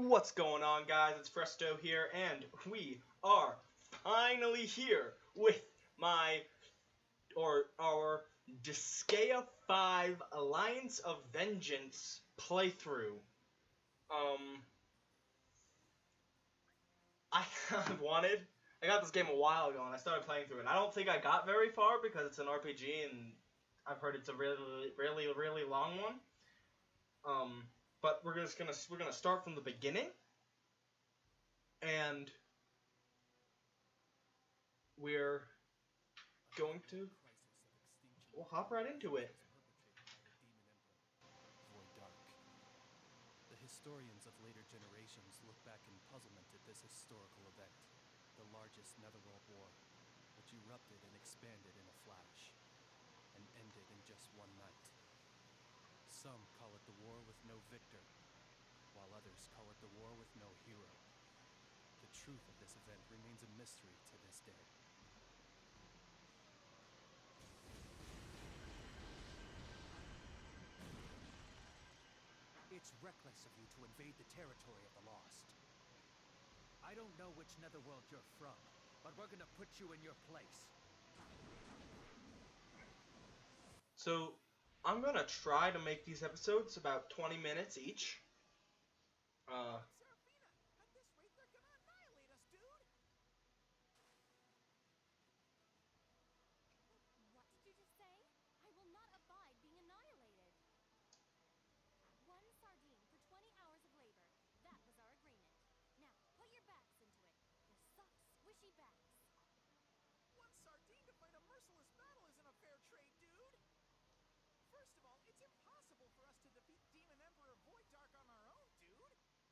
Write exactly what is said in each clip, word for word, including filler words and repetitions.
What's going on, guys? It's Fresto here, and we are finally here with my, or our Disgaea five Alliance of Vengeance playthrough. Um, I have wanted, I got this game a while ago, and I started playing through it. I don't think I got very far because it's an R P G, and I've heard it's a really, really, really long one. Um, but we're just gonna we're gonna start from the beginning. And we're going to we'll hop right into it. The historians of later generations look back in puzzlement at this historical event, the largest Netherworld war, which erupted and expanded in a flash, and ended in just one night. Some call it the war with no victor, while others call it the war with no hero. The truth of this event remains a mystery to this day. It's reckless of you to invade the territory of the Lost. I don't know which Netherworld you're from, but we're gonna put you in your place. So, I'm gonna try to make these episodes about twenty minutes each. Uh, Seraphina, at this rate they're gonna annihilate us, dude! What did you just say? I will not abide being annihilated. One sardine for twenty hours of labor. That was our agreement. Now, put your backs into it. Your soft, squishy backs. One sardine to fight a merciless battle isn't a fair trade, dude! First of all, it's impossible for us to defeat Demon Emperor Void Dark on our own, dude!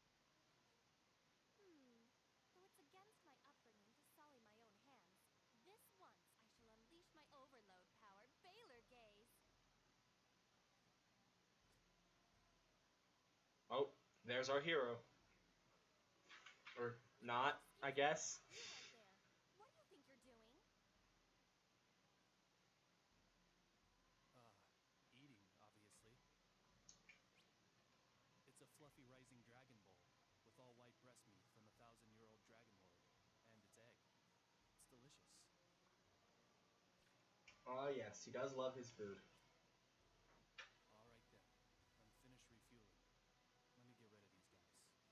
Hmm. Though it's against my upbringing to sully my own hands, this once I shall unleash my overload power, Baylor Gaze. oh, there's our hero. Or not, I guess. You right there. What do you think you're doing? Uh, eating, obviously. It's a fluffy rising dragon bowl, with all white breast meat from a thousand-year-old dragon lord, and its egg. It's delicious. Oh yes, he does love his food. All right then, I'm finished refueling. Let me get rid of these guys.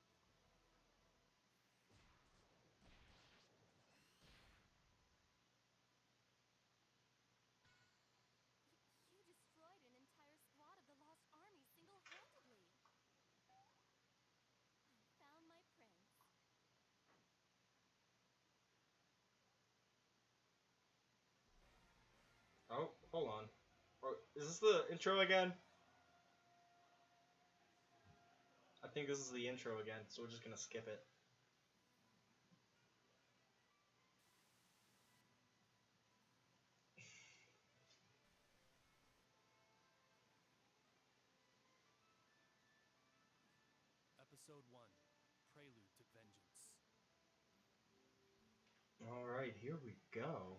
You destroyed an entire squad of the Lost Army single-handedly. I found my prince. Oh, hold on. Or, is this the intro again? I think this is the intro again, so we're just gonna skip it. Episode one, Prelude to Vengeance. Alright, here we go.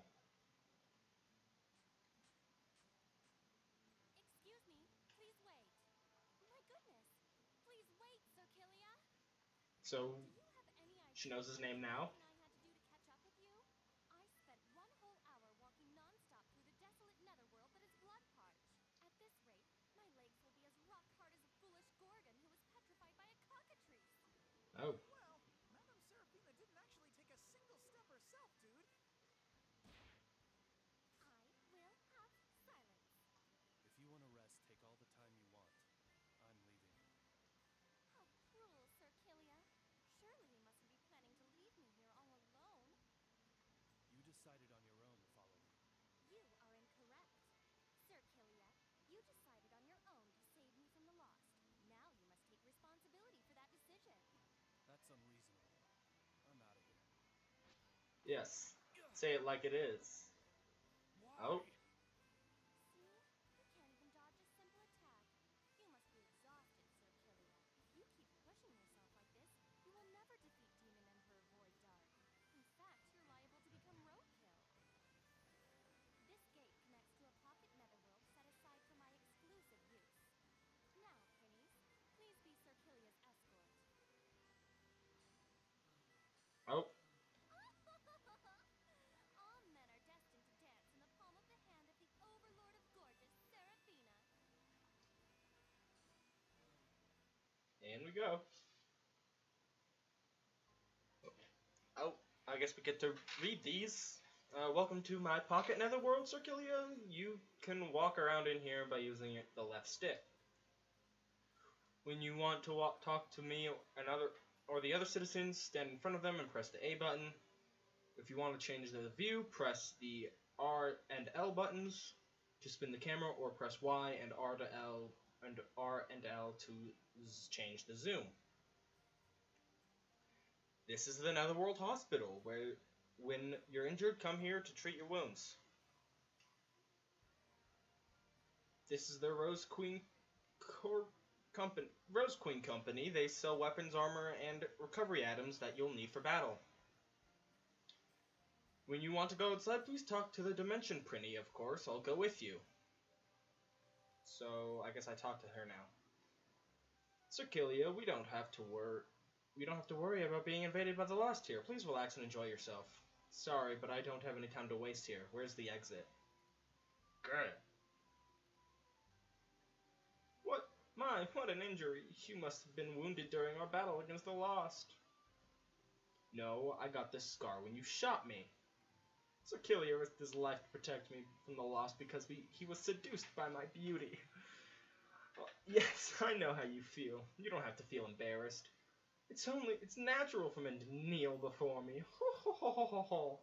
Excuse me, please wait. My goodness, please wait, Sir Killia. So, Do you have any idea she knows his what name now. I had to do to catch up with you? I spent one whole hour walking non-stop through the desolate netherworld that is blood-parched. At this rate, my legs will be as rock-hard as a foolish Gorgon who was petrified by a cockatrice. Oh. Well, Madame Seraphina didn't actually take a single step herself, dude! I will have silence. If you want to rest, take all the time you want. I'm leaving. How cruel, Sir Killia. Surely you mustn't be planning to leave me here all alone. You decided on your own to follow me. You are incorrect. Sir Killia, you decided on your own to save me from the Lost. Now you must take responsibility for that decision. That's unreasonable. I'm out of here. Yes. Say it like it is. Oh. See? You can't even dodge a simple attack. You must be exhausted, Sir Killia. If you keep pushing yourself like this, you will never defeat Demon Emperor Void Dark. In fact, you're liable to become roadkill. This gate connects to a pocket netherworld set aside for my exclusive use. Now, Pennies, please be Sir Killia's escort. go. Oh, I guess we get to read these. Uh, welcome to my pocket netherworld, Circilia. You can walk around in here by using the left stick. When you want to walk, talk to me or another or the other citizens, stand in front of them and press the A button. If you want to change the view, press the R and L buttons to spin the camera, or press Y and R to L and R and L to change the zoom. This is the Netherworld Hospital, where when you're injured, come here to treat your wounds. This is the Rose Queen Cor Company. Rose Queen Company. They sell weapons, armor, and recovery items that you'll need for battle. When you want to go outside, please talk to the Dimension Prinny, of course. I'll go with you. So, I guess I talk to her now. Circilia, we don't have to worry. We don't have to worry about being invaded by the Lost here. Please relax and enjoy yourself. Sorry, but I don't have any time to waste here. Where's the exit? Good. What? My, what an injury. You must have been wounded during our battle against the Lost. No, I got this scar when you shot me. Circilia risked his life to protect me from the Lost because we, he was seduced by my beauty. Well, yes, I know how you feel. You don't have to feel embarrassed. It's only, it's natural for men to kneel before me. Ho, ho, ho, ho, ho.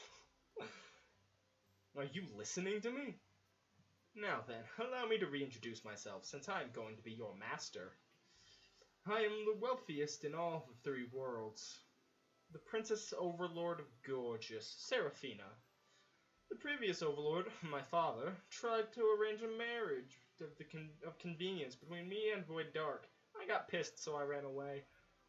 Are you listening to me? Now then, allow me to reintroduce myself, since I am going to be your master. I am the wealthiest in all the three worlds. The Princess Overlord of Gorgeous, Seraphina. The previous Overlord, my father, tried to arrange a marriage of, the con of convenience between me and Void Dark. I got pissed, so I ran away.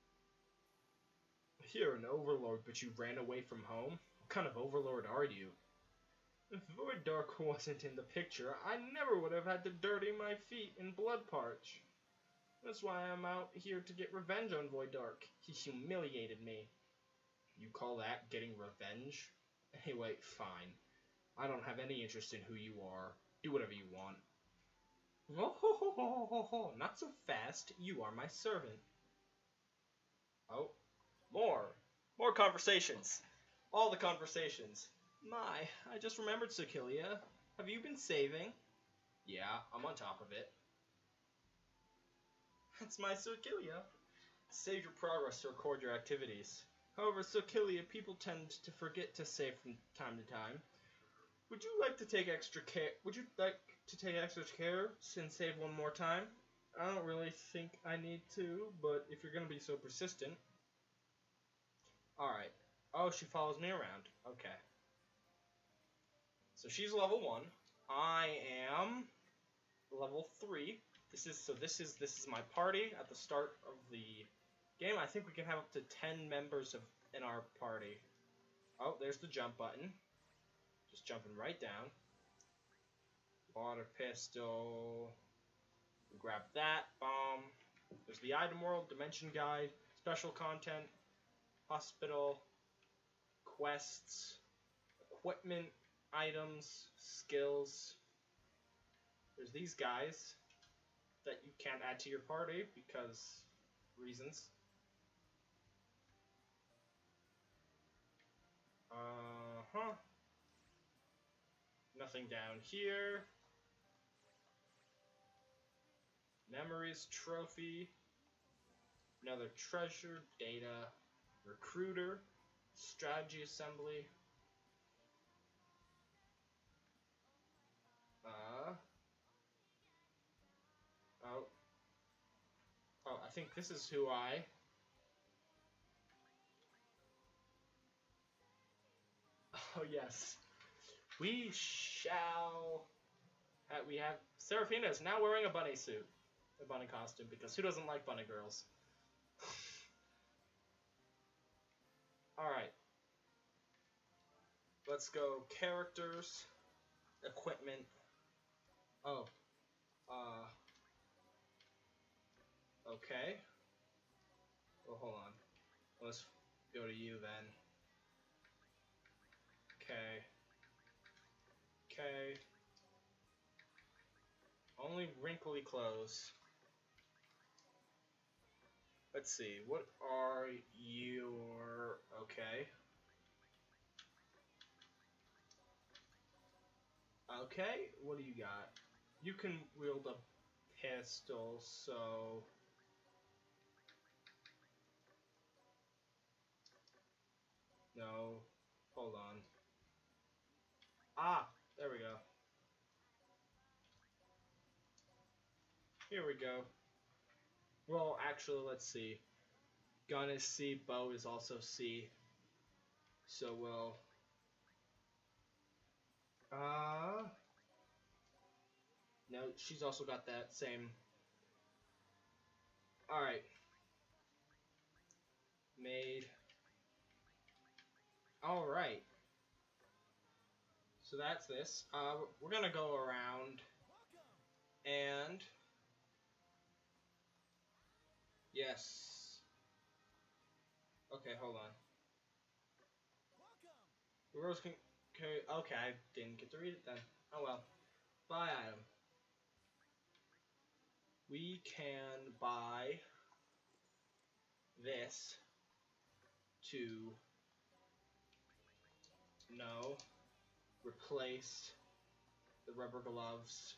You're an Overlord, but you ran away from home? What kind of Overlord are you? If Void Dark wasn't in the picture, I never would have had to dirty my feet in Blood Parch. That's why I'm out here to get revenge on Void Dark. He humiliated me. You call that getting revenge? Anyway, fine. I don't have any interest in who you are. Do whatever you want. Oh, ho, ho, ho, ho, ho. Not so fast. You are my servant. Oh, more. More conversations. All the conversations. My, I just remembered, Circilia. Have you been saving? Yeah, I'm on top of it. That's my Circilia. Save your progress to record your activities. However, Circilia, people tend to forget to save from time to time. Would you like to take extra care? Would you like to take extra care and save one more time? I don't really think I need to, but if you're gonna be so persistent. Alright. Oh, she follows me around. Okay. So she's level one. I am level three. This is so this is this is my party at the start of the game. I think we can have up to ten members of in our party. Oh, there's the jump button. Just jumping right down. Water pistol. Grab that. Bomb. There's the item world, dimension guide, special content, hospital, quests, equipment, items, skills. There's these guys that you can't add to your party because reasons. Uh-huh. Nothing down here. Memories, trophy, another treasure, data, recruiter, strategy assembly. Uh. Oh. Oh, I think this is who I. Oh yes. We shall. Uh, we have Seraphina is now wearing a bunny suit, a bunny costume, because who doesn't like bunny girls? All right. Let's go characters, equipment. Oh. Uh. Okay. Well, hold on. Let's go to you then. Okay. Okay. Only wrinkly clothes. Let's see. What are your... Okay. Okay, what do you got? You can wield a pistol, so... No. Hold on. Ah! There we go. Here we go. Well, actually, let's see. Gun is C, bow is also C. So we'll... Uh... No, she's also got that same... Alright. Made. Alright. So that's this. Uh, we're gonna go around and... Yes. Okay, hold on. The rose can... Okay, I didn't get to read it then. Oh well. Buy item. We can buy this to... No. Replace the rubber gloves.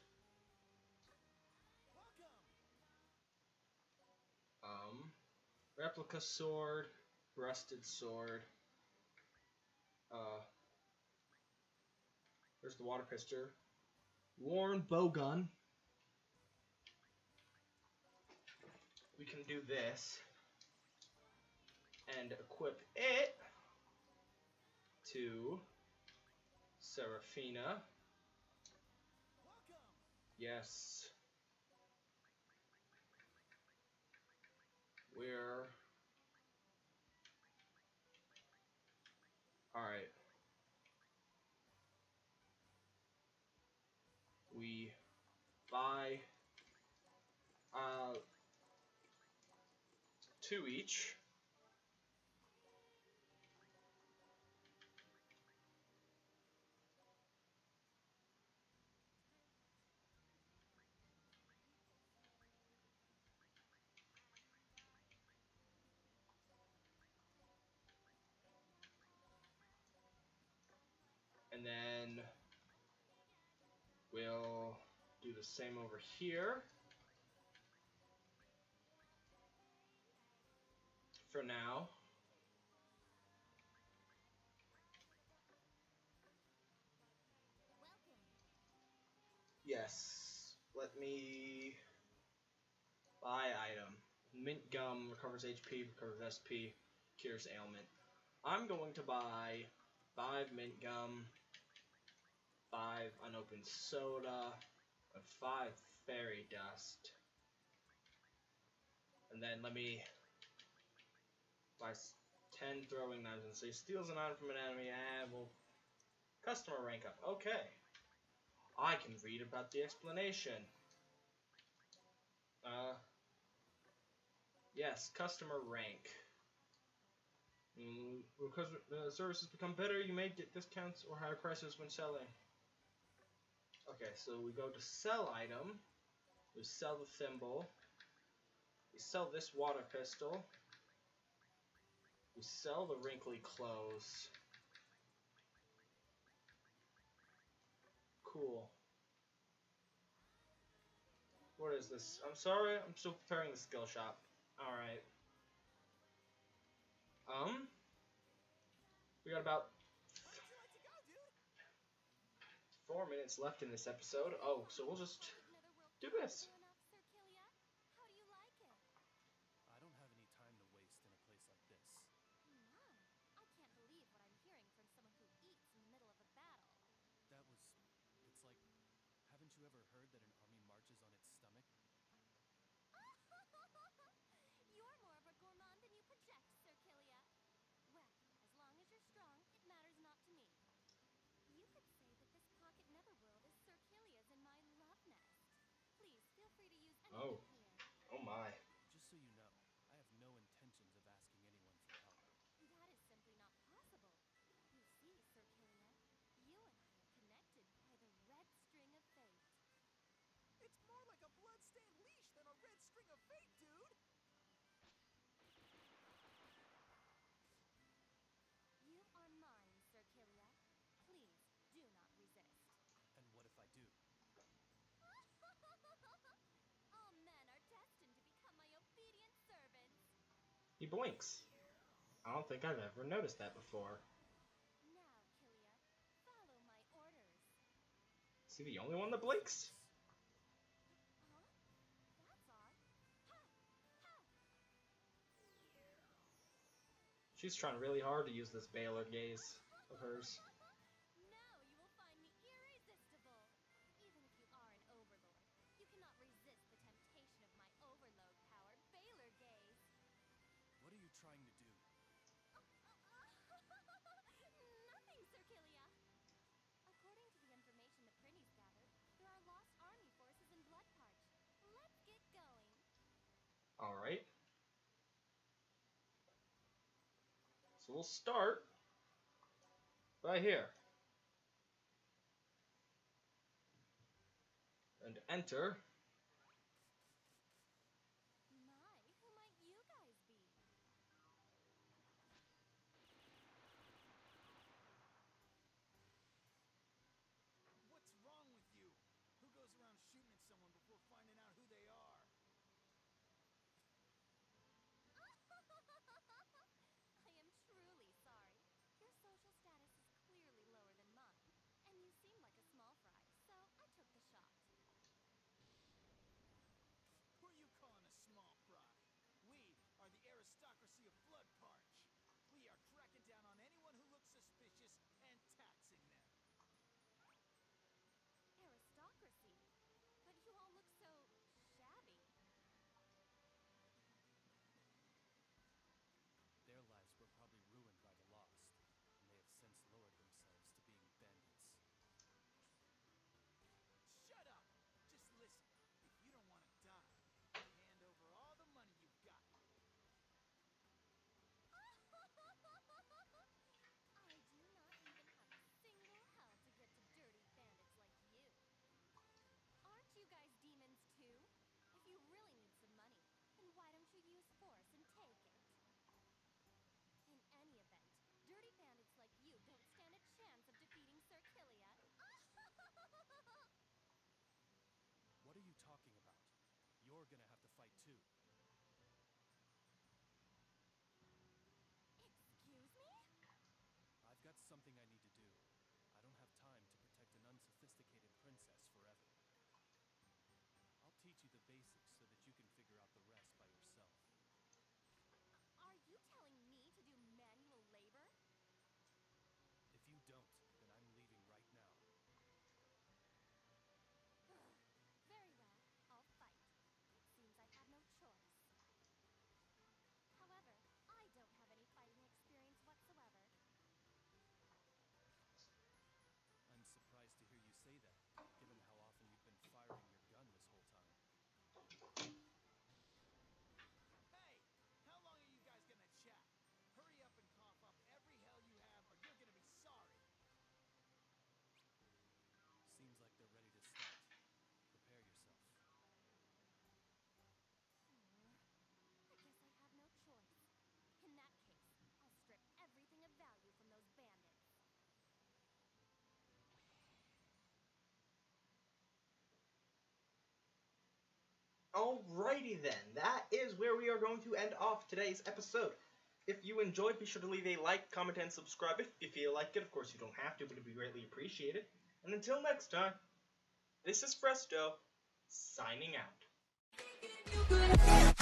Um, replica sword, rusted sword. Uh, there's the water pistol. Worn bow gun. We can do this and equip it to Seraphina. Yes. We're... Alright. We buy uh, two each. And then we'll do the same over here. For now. Yes. Let me buy item. Mint gum recovers H P, recovers S P, cures ailment. I'm going to buy five mint gum, five unopened soda, and five fairy dust. And then let me buy ten throwing knives and say steals an item from an enemy and will customer rank up. Okay. I can read about the explanation. Uh, yes, customer rank. Mm, because the services become better, you may get discounts or higher prices when selling. Okay, so we go to sell item. We sell the thimble. We sell this water pistol. We sell the wrinkly clothes. Cool. What is this? I'm sorry, I'm still preparing the skill shop. Alright. Um, we got about four minutes left in this episode. Oh, so we'll just do this. How do you like it? I don't have any time to waste in a place like this. Mom, I can't believe what I'm hearing from someone who eats in the middle of a battle. That was... It's like... Haven't you ever heard that an army marches on its stomach? You're more of a gourmand than you project, Sir Killia. Well, as long as you're strong, it matters not to me. You could say that this pocket netherworld is Sir Killia's and my love nest. Please feel free He blinks. I don't think I've ever noticed that before. Now, Killia, follow my orders. Is he the only one that blinks? Huh? That's odd. Ha! Ha! She's trying really hard to use this Baylor gaze of hers. Now you will find me irresistible. Even if you are an overlord, you cannot resist the temptation of my overload power, Baylor gaze. What are you trying to do? Nothing, Sir Killia. According to the information that Prinny's gathered, there are lost army forces in Bloodparch. Let's get going. Alright. So we'll start right here. And enter. My, who might you guys be? What's wrong with you? Who goes around shooting at someone before finding out who they are? I am truly sorry. Your social status is clearly lower than mine, and you seem like a small fry, so I took the shot. Who are you calling a small fry? We are the aristocracy of Bloodparch. We are cracking down on anyone who looks suspicious and taxing them. Aristocracy? But you all look so shabby. Their lives were probably ruined by the Lost, and they have since lowered themselves to being bandits. Shut up! Just listen. If you don't want to die, hand over all the money you've got. I do not even have a single hell to give to dirty bandits like you. Aren't you guys demons too? If you really need some money, then why don't you use force and take it? In any event, dirty bandits like you don't stand a chance of defeating Sir Killia. What are you talking about? You're gonna have to fight too. Excuse me? I've got something I need to do. I don't have time to protect an unsophisticated princess forever. I'll teach you the basics so that you can figure out the rest by yourself. Are you telling me to do manual labor? If you don't, then I'm leaving right now. Ugh. Very well, I'll fight. It seems I have no choice. However, I don't have any fighting experience whatsoever. I'm surprised to hear you say that, given how often you've been firing your gun this whole time. Hey! How long are you guys gonna chat? Hurry up and cough up every hell you have, or you're gonna be sorry. Seems like they're ready to start. Prepare yourself. Hmm. I guess I have no choice. In that case, I'll strip everything of value from those bandits. Alrighty then, that is where we are going to end off today's episode. If you enjoyed, be sure to leave a like, comment, and subscribe if you feel like it. Of course, you don't have to, but it'd be greatly appreciated. And until next time, this is Fresto, signing out.